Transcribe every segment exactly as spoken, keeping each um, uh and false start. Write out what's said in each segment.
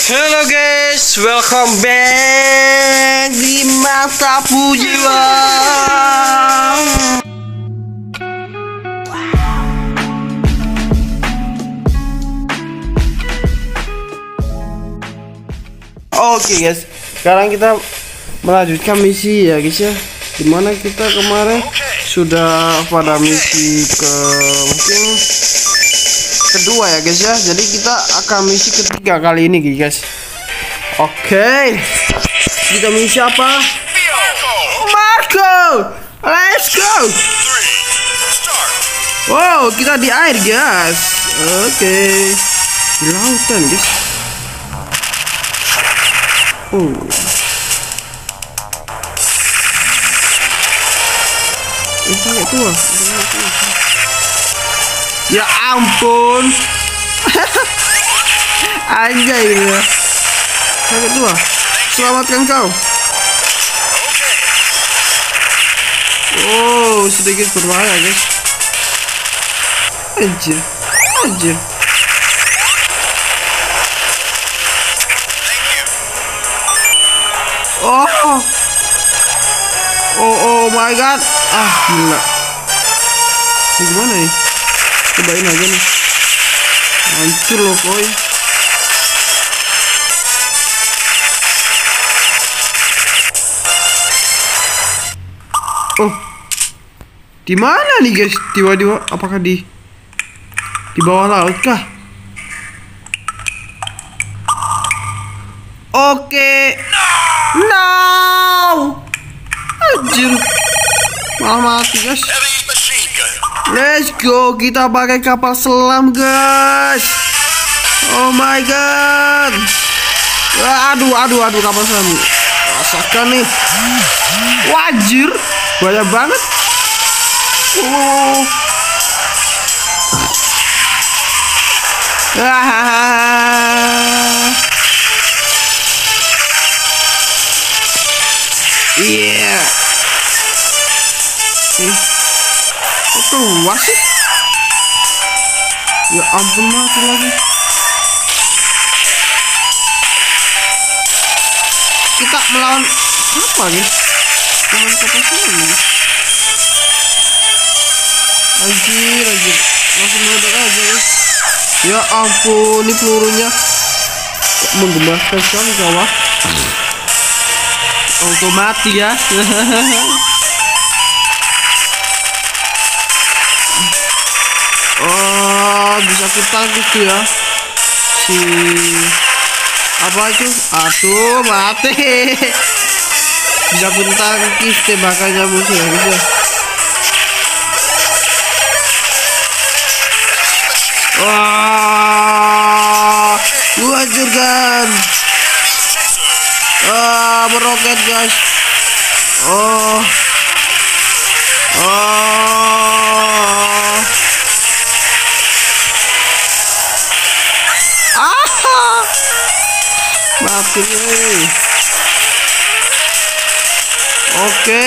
Halo guys, welcome back di Matapu Jiwa. Oke guys, sekarang kita melanjutkan misi ya guys ya. Dimana kita kemarin sudah pada misi ke mungkin kedua ya guys ya. Jadi kita akan misi ketiga kali ini guys. Oke, kita misi apa? Marco, let's go. Wow, kita di air guys. Oke, di lautan guys. Oh, ini kayak tua. Ya ampun. Anjay ya. Kaget tua. Selamatkan kau. Oh, sedikit berbahaya guys. Anjir. Anjir. Oh. Oh, oh my god. Ah, gila. Ini gimana nih? Cobain aja nih. Hancur loh koi. Oh, di mana nih guys? Tiba-tiba, apakah di di bawah laut kah? Oke. No. Anjir. Malah mati guys. Let's go, kita pakai kapal selam guys. Oh my god. Aduh, aduh, aduh, kapal selam. Rasakan nih. Wajir, banyak banget. Oh. Ah. Iya. Eh. Kok keluar sih? Ya ampun, mati lagi. Kita melawan apa guys? Melawan kapal selam nih. Anjir, anjir. Langsung meledak aja guys. Ya ampun, ini pelurunya menggemaskan sekali kawan. Auto mati ya. Oh, bisa kita gitu ya. Si apa itu? Aduh, mati. Bisa kita tangkis tembakannya musuh ya guys. Wah, gua hancurkan. Ah, meroket guys. Oh. Oh. Ah. Mati. Oke.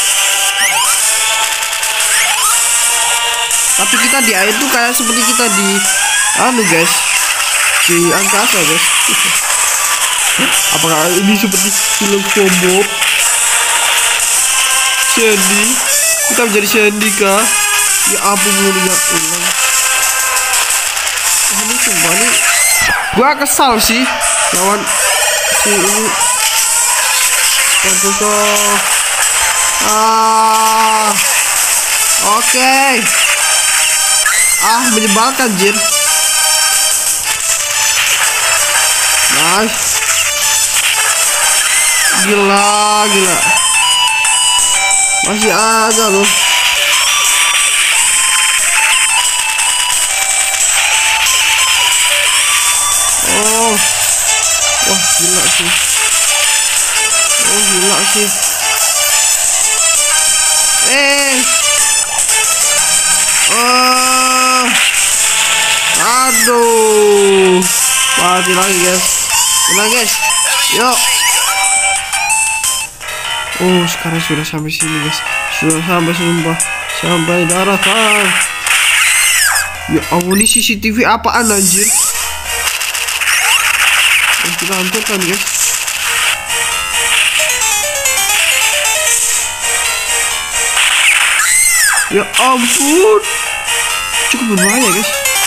Tapi kita di air tuh kayak seperti kita di anu guys, di angkasa guys. Apakah ini seperti film SpongeBob? Sandy, kita menjadi Sandy kah? Ya ampun, udah hilang. Oh, ini sumpah nih, gua kesal sih lawan si ini. Tentu ah, oke. Okay. Ah, menyebalkan jir. Nice. Gila, gila. Masih ada loh. Oh. Wah, gila sih. Oh, gila sih. Eh. Oh. Aduh. Mati lagi guys. Tenang guys. Yuk. Oh, sekarang sudah sampai sini guys. Sudah sampai, sumpah. Sampai daratan. Ya ampun, ini C C T V apaan anjir? kita hancurkan guys. Ya ampun, cukup berbahaya guys.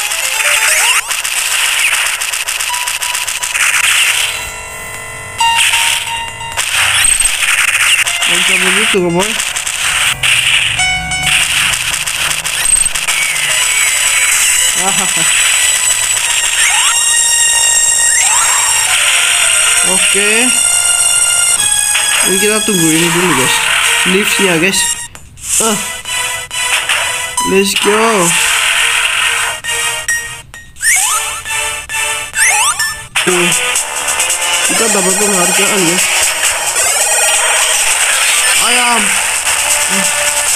Macam begitu boy. Oke, ini kita tunggu ini dulu guys, liftnya guys. Ah, let's go. Tuh, kita dapat penghargaan guys. Ayam. Ah,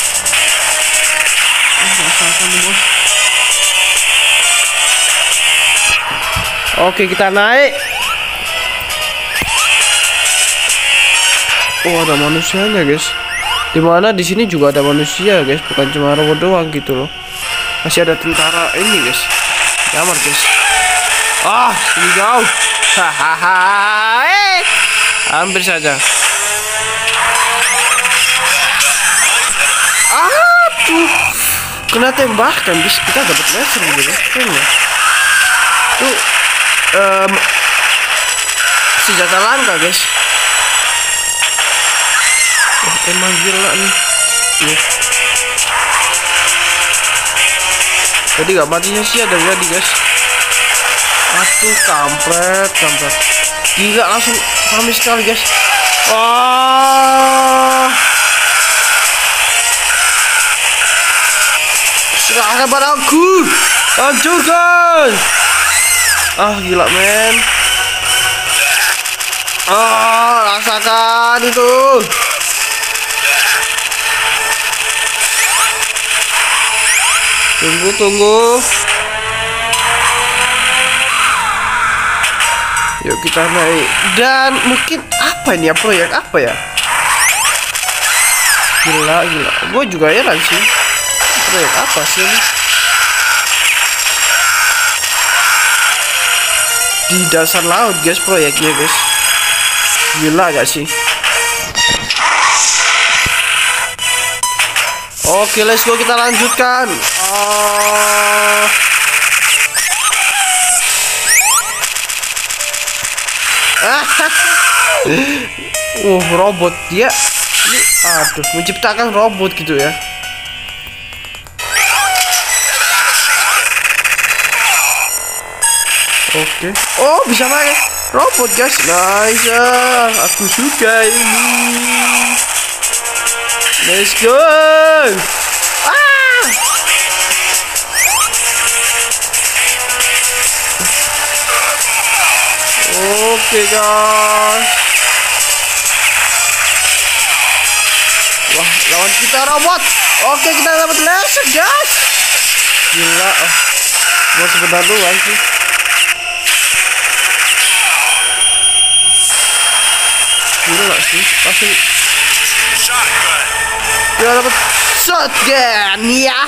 rasakan bos. Oke, kita naik. Oh, ada manusianya guys. Dimana di sini juga ada manusia guys, bukan cuma robot doang gitu loh. Masih ada tentara ini guys. Jamar guys. Ah, ini jauh. Hahaha. Eh, hampir saja. Aduh, kena tembakan guys. Kita dapat laser gitu guys. Tuh, um, senjata langka guys. Oh, emang gila nih. Nih. Jadi gak matinya sih ada jadi guys. Aduh, kampret, kampret. Gila, langsung kami sekali guys. Wah. Serahkan padaku. Hancurkan. Ah, gila men. Ah, rasakan itu. Tunggu, tunggu. Yuk kita naik. Dan mungkin apa ini ya, proyek apa ya? Gila, gila. Gue juga heran sih. Proyek apa sih ini? Di dasar laut guys proyeknya guys. Gila gak sih? Oke, let's go, kita lanjutkan. Oh. uh, robot dia. Ini, aduh, menciptakan robot gitu ya. Oke. Oh, bisa pakai robot guys. Nice. Aku suka ini. Let's go. Ah. Oke guys. Wah, lawan kita robot. Oke, kita dapat laser guys. Gila. Oh. Mau sebentar doang sih. Gila gak sih? Pasti kita dapat shotgun. Ya.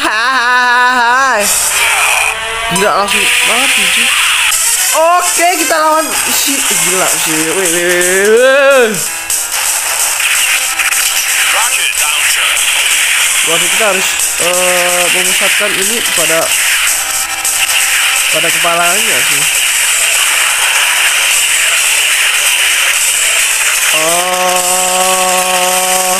Gila, langsung mati sih. Oke, kita lawan si gila sih. Wih, wih, wih. Waduh, kita harus uh, memusatkan ini pada pada kepalanya sih. Oh,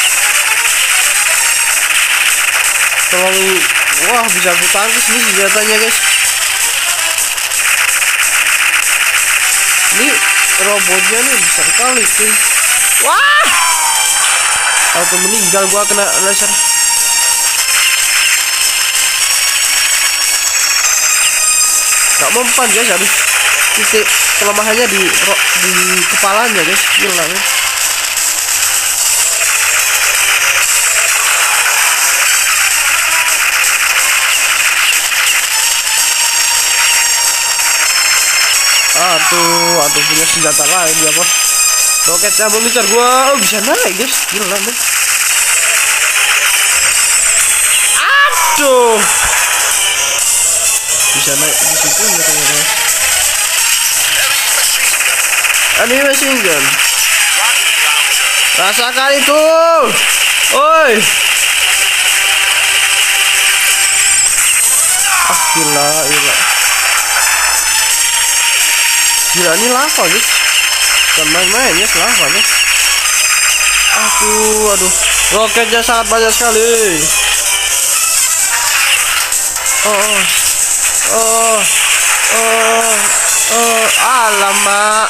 terlalu wah, bisa aku tangkis nih senjatanya guys. Ini robotnya nih besar sekali sih. Wah, atau meninggal gua kena laser. Gak mempan guys, harus titik kelemahannya di di kepalanya guys. Gila guys. Aduh, aduh punya senjata lain ya bos. Roketnya mengejar gua. Oh, bisa naik guys. Gila nih. Aduh. Bisa naik di situ katanya guys. Enemy machine gun. Rasakan itu. Oi. Ah, gila, gila. Gila, ini lava guys. Bukan main-main ya, lava guys. Aduh, aduh. Roketnya sangat banyak sekali. Oh, oh, oh, oh, alamak.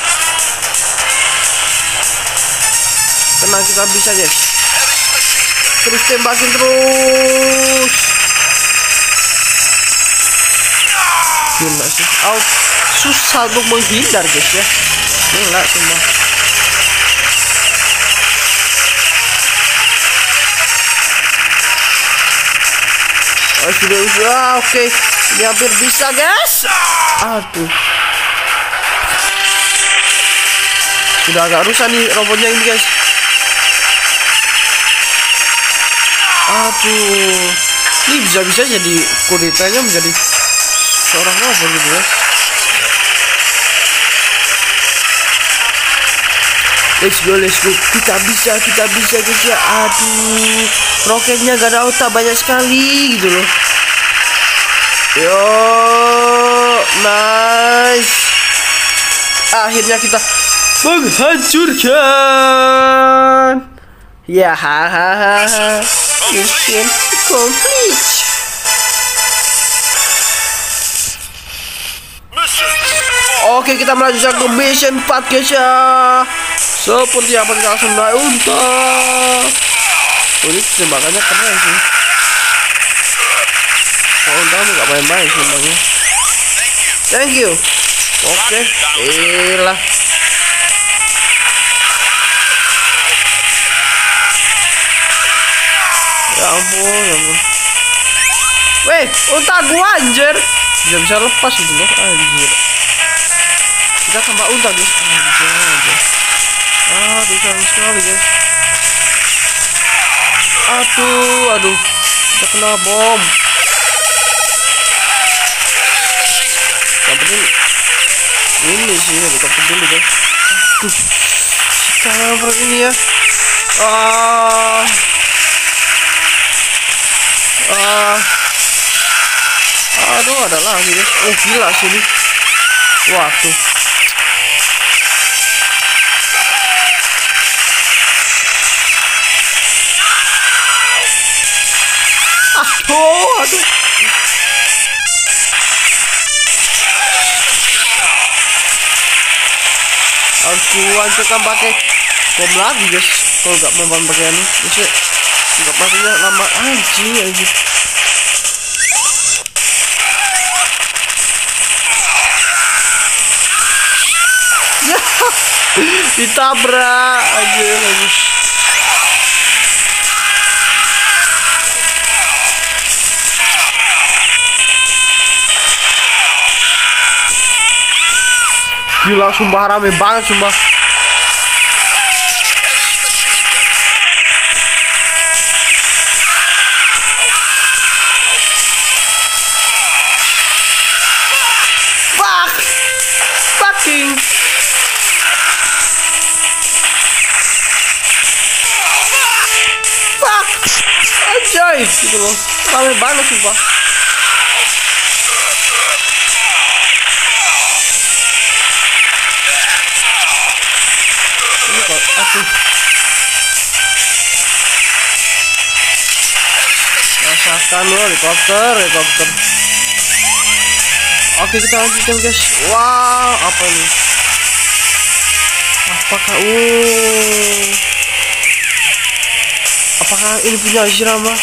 Tenang, kita bisa guys. Terus tembakin terus. Gila sih. Oh, susah untuk menghindar guys ya. Gila semua. Oh, sudah sudah oke. Okay. Ini hampir bisa guys. Aduh. Sudah agak rusak nih robotnya ini guys. Aduh. Ini bisa-bisa jadi kudetanya menjadi seorang robot gitu guys. Let's go, let's go. Kita bisa, kita bisa guys ya. Aduh, roketnya gak ada otak banyak sekali gitu loh. Yo, nice. Akhirnya kita menghancurkan. Ya, hahaha. Mission complete. Oke, kita melanjutkan ke mission empat guys ya. Seperti apa kita langsung naik unta. Oh, ini tembakannya keren sih. Oh, unta nggak main-main sih bangnya. Thank you. Oke, ilah. Ya ampun, ya ampun. Weh, unta gua anjir. Bisa bisa lepas gitu loh, anjir. Kita tambah unta guys. Anjir, anjir. Aduh, sayang sekali guys. Aduh, aduh. Kita kena bom. Yang penting ini sih, helikopter dulu guys. Aduh, kita ini ya. Ah, ah. Aduh, ada lagi guys. Oh, gila sih ini. Waduh. Aduh, aduh. Harus kuancurkan pakai bom lagi guys. Kalau nggak mau pakai ini, bisa nggak matinya lama anjing anjing. Ya, ditabrak aja lagi. Gila, sumpah rame banget sumpah. Fuck. Fucking. Fuck. Anjay, gitu loh. Rame banget sumpah. Aduh. Rasakan loh, helikopter, helikopter. Oke, kita lanjutkan guys. Wow, apa ini? Apakah uh Apakah ini punya Hashirama?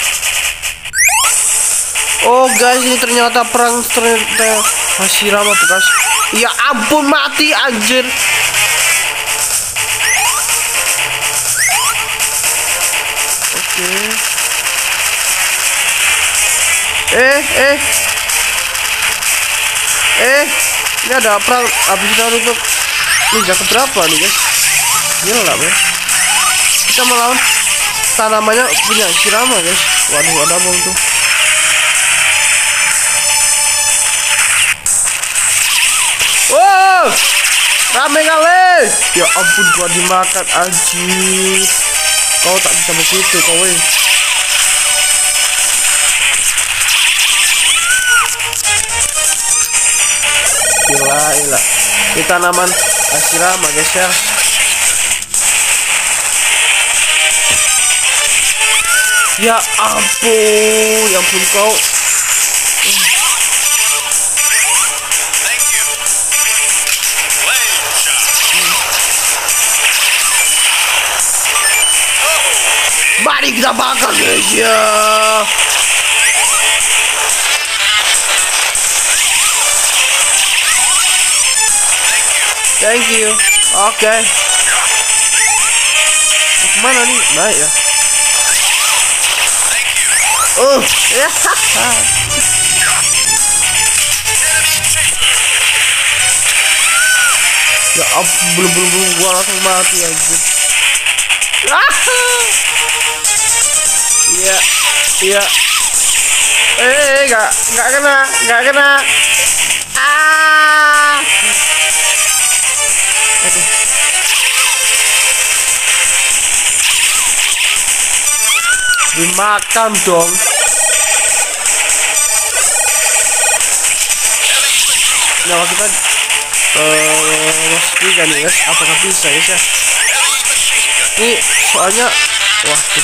Oh guys, ini ternyata perang ternyata Hashirama tuh guys. Ya ampun, mati anjir. Eh, eh, eh, ini ada perang habis untuk ninja keberapa nih guys? Gila lah guys. Kita melawan tanamannya punya Hashirama guys. Waduh, ada bom tuh. Wow, Rame kali. Ya ampun, gua dimakan anjir. Kau tak bisa begitu kau. Gila, gila. Ini tanaman asirama guys ya. Ya ampun, ya ampun kau. Mari kita bakar guys ya. Thank you. Oke. Okay. Mana nih? Baik ya. Oh, ya. Ya ampun, belum belum belum gua langsung mati aja. Iya, iya. Eh, nggak, nggak kena, nggak kena. Ah. Aduh. Dimakan dong. Nah, kita uh, masuk kan guys, apakah bisa guys ya? Ini soalnya, wah tuh.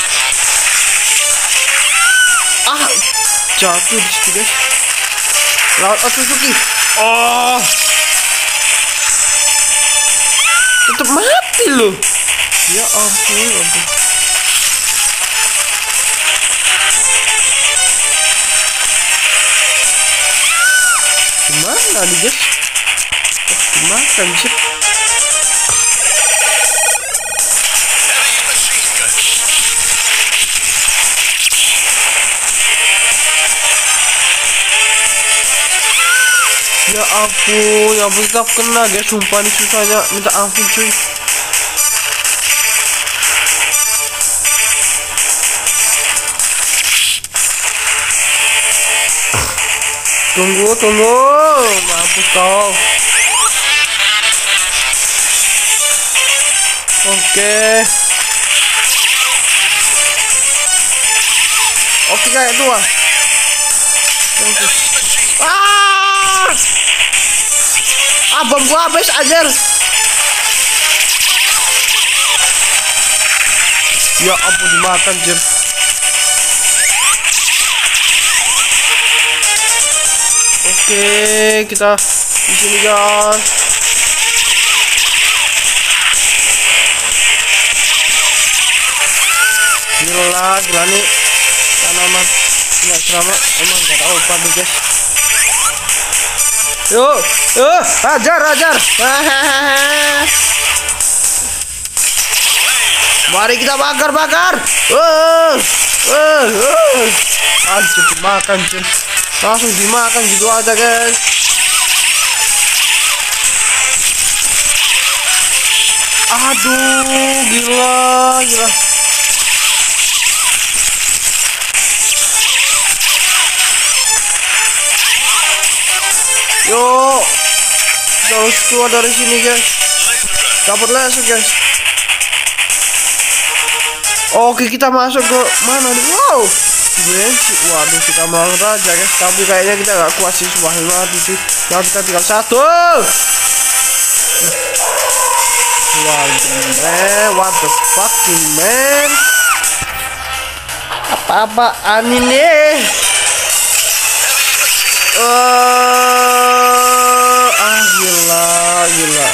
Ah, jatuh di situ guys. Laut Otsutsuki. Oh, tetap mati loh. Ya ampun, ampun. Gimana nih guys? Oh, dimakan sih. Ya ampun, ya ampun, tetap kena guys. Sumpah nih susahnya, minta ampun cuy. Tunggu, tunggu, mampus kau. Oke. Oke kayak dua. Ah! Ah, bom gua habis ajar. Ya ampun, dimakan jir. Oke, kita di sini guys. Gila, gila nih tanaman nggak selama emang nggak tahu apa nih guys. Yuk, yuk, ajar, ajar. Mari kita bakar, bakar. Uh, uh, uh. Anjir, dimakan cuy. Langsung dimakan gitu aja guys. Aduh, gila, gila. Yuk, kita harus keluar dari sini guys. Dapat laser guys. Oke, kita masuk ke mana nih? Wow, benci. Waduh, kita mau raja guys. Tapi kayaknya kita gak kuat sih, sumpah mati sih. Nah, kita tinggal satu. Waduh, man, what the fucking man? Apa-apaan ini? Uh, ah gila, gila.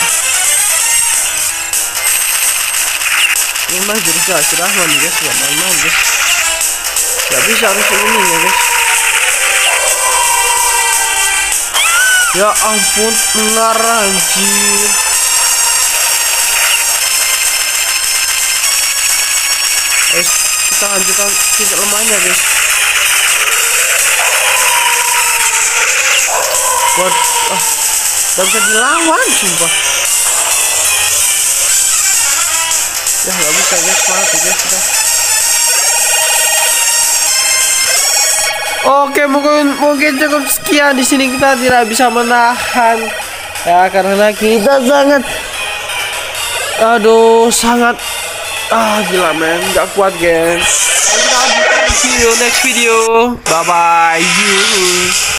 Memang jadi kasih rahman nih guys, gak main-main guys. Gak bisa harus ini ya guys. Ya ampun, mengarah anjir. Guys, kita lanjutkan titik lemahnya guys. Buat ah, gak bisa dilawan sumpah. Ya gak bisa guys, mati guys kita. Oke, mungkin mungkin cukup sekian. Di sini kita tidak bisa menahan ya, karena kita sangat Aduh, sangat ah gila men, nggak kuat guys. See you next video. Bye bye. You.